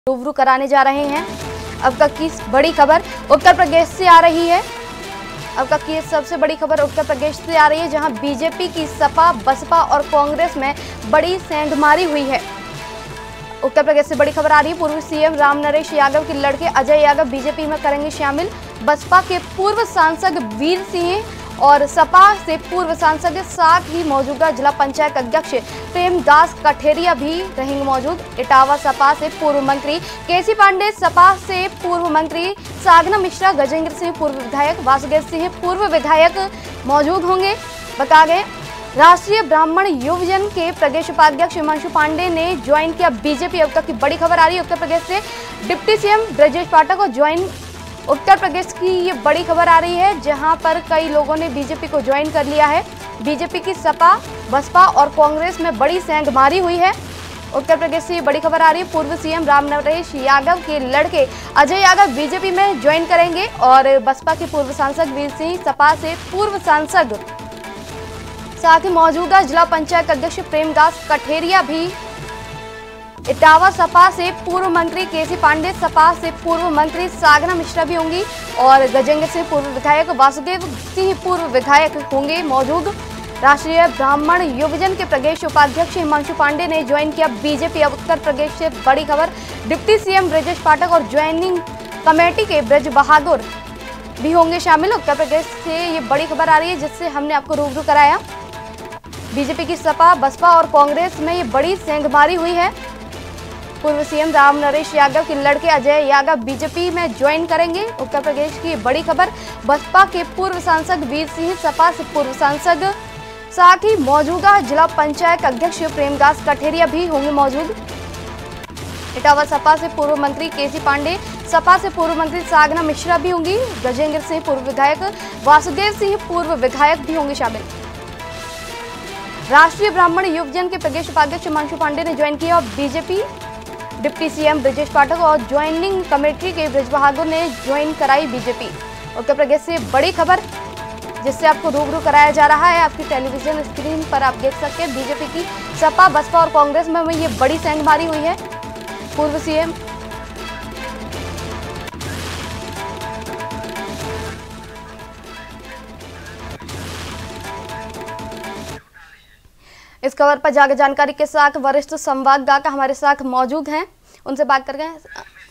रूबरू कराने जा रहे हैं। अब तक की बड़ी खबर उत्तर प्रदेश से आ रही है। अब तक की सबसे बड़ी खबर उत्तर प्रदेश से आ रही है, जहां बीजेपी की सपा, बसपा और कांग्रेस में बड़ी सेंधमारी हुई है। उत्तर प्रदेश से बड़ी खबर आ रही है। पूर्व सीएम रामनरेश यादव के लड़के अजय यादव बीजेपी में करेंगे शामिल। बसपा के पूर्व सांसद वीर सिंह और सपा से पूर्व सांसद साथ ही मौजूदा जिला पंचायत अध्यक्ष प्रेमदास कठेरिया भी रहेंगे मौजूद। इटावा सपा से पूर्व मंत्री केसी पांडे, सपा से पूर्व मंत्री साधना मिश्रा, गजेंद्र सिंह पूर्व विधायक, वासुदेव सिंह पूर्व विधायक मौजूद होंगे। बता गए राष्ट्रीय ब्राह्मण युवजन के प्रदेश उपाध्यक्ष हिमांशु पांडे ने ज्वाइन किया बीजेपी। अब तक की बड़ी खबर आ रही है उत्तर प्रदेश से। डिप्टी सीएम ब्रजेश पाठक को ज्वाइन। उत्तर प्रदेश की ये बड़ी खबर आ रही है, जहां पर कई लोगों ने बीजेपी को ज्वाइन कर लिया है। बीजेपी की सपा, बसपा और कांग्रेस में बड़ी सेंधमारी हुई है। उत्तर प्रदेश से ये बड़ी खबर आ रही है। पूर्व सीएम रामनरेश यादव के लड़के अजय यादव बीजेपी में ज्वाइन करेंगे और बसपा के पूर्व सांसद वीर सिंह, सपा से पूर्व सांसद साथ ही मौजूदा जिला पंचायत अध्यक्ष प्रेमदास कठेरिया भी, इटावा सपा से पूर्व मंत्री केसी पांडे, सपा से पूर्व मंत्री साधना मिश्रा भी होंगी और गजेंद्र सिंह पूर्व विधायक, वासुदेव सिंह पूर्व विधायक होंगे मौजूद। राष्ट्रीय ब्राह्मण युवजन के प्रदेश उपाध्यक्ष हिमांशु पांडे ने ज्वाइन किया बीजेपी। अब उत्तर प्रदेश से बड़ी खबर। डिप्टी सीएम ब्रजेश पाठक और ज्वाइनिंग कमेटी के ब्रज बहादुर भी होंगे शामिल। उत्तर प्रदेश से ये बड़ी खबर आ रही है, जिससे हमने आपको रूबरू कराया। बीजेपी की सपा, बसपा और कांग्रेस में ये बड़ी सेंधमारी हुई है। पूर्व सीएम रामनरेश यादव के लड़के अजय यादव बीजेपी में ज्वाइन करेंगे। उत्तर प्रदेश की बड़ी खबर। बसपा के पूर्व सांसद वीर सिंह, सपा से पूर्व सांसद साथ ही मौजूदा जिला पंचायत अध्यक्ष प्रेमदास कठेरिया भी होंगे मौजूद। इटावा सपा से पूर्व मंत्री केसी पांडे, सपा से पूर्व मंत्री साधना मिश्रा भी होंगी। गजेंद्र सिंह पूर्व विधायक, वासुदेव सिंह पूर्व विधायक भी होंगे शामिल। राष्ट्रीय ब्राह्मण युवजन के प्रदेश उपाध्यक्ष हिमांशु पांडे ने ज्वाइन किया और BJP. Deputy CM Brajesh Pathak और ज्वाइनिंग कमेटी के ब्रज बहादुर ने ज्वाइन कराई बीजेपी। उत्तर प्रदेश से बड़ी खबर, जिससे आपको रूबरू कराया जा रहा है। आपकी टेलीविजन स्क्रीन पर आप देख सकते हैं बीजेपी की सपा, बसपा और कांग्रेस में ये बड़ी सेंधमारी हुई है। पूर्व सीएम इस खबर पर ज्यादा जानकारी के साथ वरिष्ठ संवाददाता हमारे साथ मौजूद हैं, उनसे बात कर रहे हैं।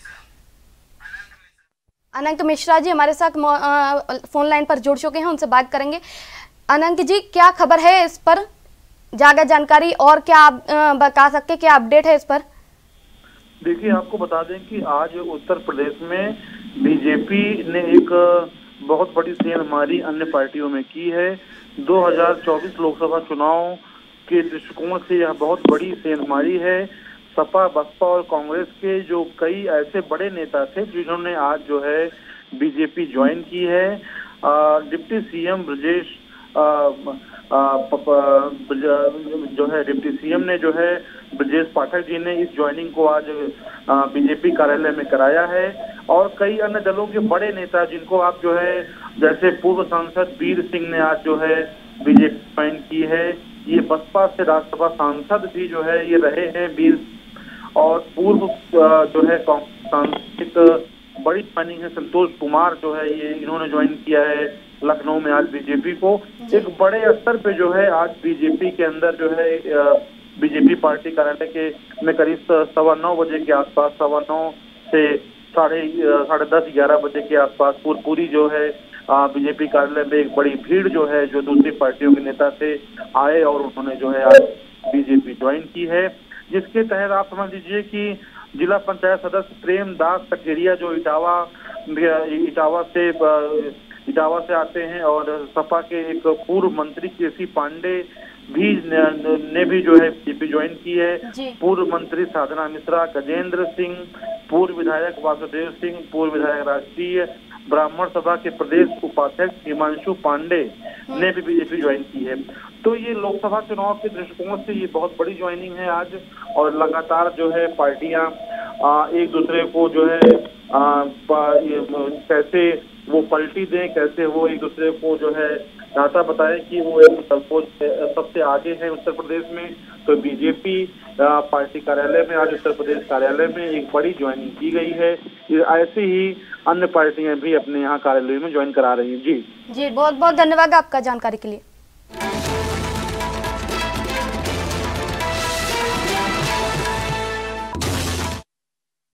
अनंत मिश्रा जी हमारे साथ फोन लाइन पर जुड़ चुके हैं, उनसे बात करेंगे। अनंत जी, क्या खबर है इस पर, ज्यादा जानकारी और क्या आप बता सकते हैं, क्या अपडेट है इस पर? देखिए, आपको बता दें कि आज उत्तर प्रदेश में बीजेपी ने एक बहुत बड़ी सेंधमारी अन्य पार्टियों में की है। 2024 लोकसभा चुनाव के दृष्टिकोण से यह बहुत बड़ी सेंधमारी है। सपा, बसपा और कांग्रेस के जो कई ऐसे बड़े नेता थे जिन्होंने आज जो है बीजेपी ज्वाइन की है। डिप्टी सीएम ब्रजेश जो है डिप्टी सीएम ने जो है ब्रजेश पाठक जी ने इस ज्वाइनिंग को आज बीजेपी कार्यालय में कराया है और कई अन्य दलों के बड़े नेता जिनको आप जो है जैसे पूर्व सांसद वीर सिंह ने आज जो है बीजेपी ज्वाइन की है। ये बसपा से राज्यसभा सांसद भी जो है ये रहे हैं वीर, और पूर्व जो है सांसद बड़ी ज्वाइनिंग है संतोष कुमार जो है ये इन्होंने ज्वाइन किया है लखनऊ में आज बीजेपी को। एक बड़े स्तर पे जो है आज बीजेपी के अंदर जो है बीजेपी पार्टी कार्यालय के में करीब 9:15 बजे के आसपास, 9:15 से 10:30 11 बजे के आसपास पूरी जो है बीजेपी कार्यालय में एक बड़ी भीड़ जो है जो दूसरी पार्टियों के नेता से आए और उन्होंने जो है आज बीजेपी ज्वाइन की है, जिसके तहत आप समझ लीजिए कि जिला पंचायत सदस्य प्रेमदास कठेरिया जो इटावा से आते हैं और सपा के एक पूर्व मंत्री केसी पांडे भी ने भी जो है बीजेपी ज्वाइन की है। पूर्व मंत्री साधना मिश्रा, गजेंद्र सिंह पूर्व विधायक, वासुदेव सिंह पूर्व विधायक, राष्ट्रीय ब्राह्मण सभा के प्रदेश उपाध्यक्ष हिमांशु पांडे ने भी बीजेपी ज्वाइन की है। तो ये लोकसभा चुनाव के दृष्टिकोण से ये बहुत बड़ी ज्वाइनिंग है आज, और लगातार जो है पार्टियां एक दूसरे को जो है कैसे वो पलटी दें, कैसे वो एक दूसरे को जो है दाता बताए कि वो सबसे आगे है उत्तर प्रदेश में। तो बीजेपी पार्टी कार्यालय में आज उत्तर प्रदेश कार्यालय में एक बड़ी ज्वाइनिंग की गई है। ऐसे ही अन्य पार्टियां भी अपने यहाँ कार्यालय में ज्वाइन करा रही हैं। जी बहुत बहुत धन्यवाद आपका जानकारी के लिए।